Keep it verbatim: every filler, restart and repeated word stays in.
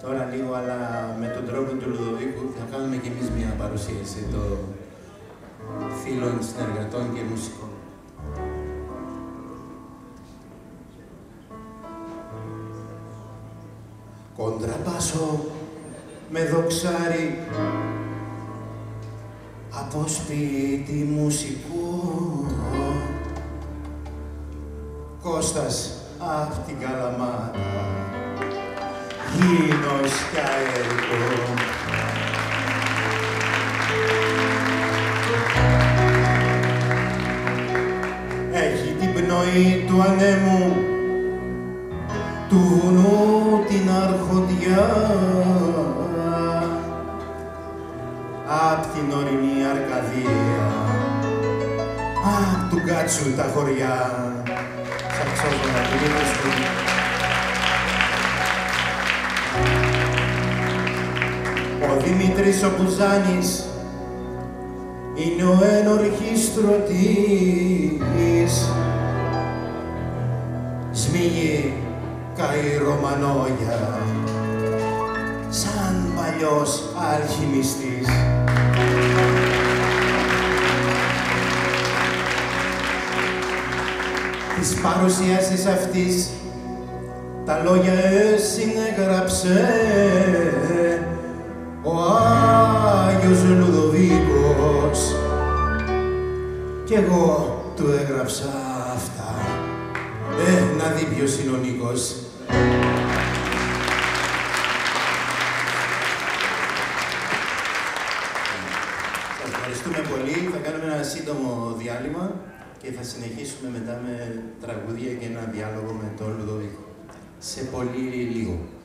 τώρα λίγο, αλλά με τον τρόπο του Λουδοβίκου θα κάνουμε κι εμείς μια παρουσίαση των φίλων, συνεργατών και μουσικών. Κοντραπάσο με δοξάρι από σπίτι μουσικού, Κώστας απ' την Καλαμάτα, γήινος κι αέρικο. Έχει την πνοή του ανέμου, του βουνού την αρχοντιά, απ' την ορεινή Αρκαδία, απ' του Κάτσου τα χωριά. Σαξόφωνα, κύριε Μασκούνη. Ο Δημήτρης ο Μπουζάνης είναι ο ενορχιστρωτής, σμίγει καηρομανόγια σαν παλιός αλχημιστής. Της παρουσίασης αυτής τα λόγια συνέγραψε ο Άγιος Λουδοβίκος κι εγώ του έγραψα αυτά. Ε, να δει ποιος είναι ο Νίκος. Σας ευχαριστούμε πολύ. Θα κάνουμε ένα σύντομο διάλειμμα και θα συνεχίσουμε μετά με τραγούδια και ένα διάλογο με τον Λουδοβίκο. Σε πολύ λίγο.